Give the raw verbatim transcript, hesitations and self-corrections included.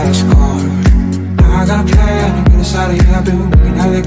fast car. Now I got a plan to get us out of here. I've been working hella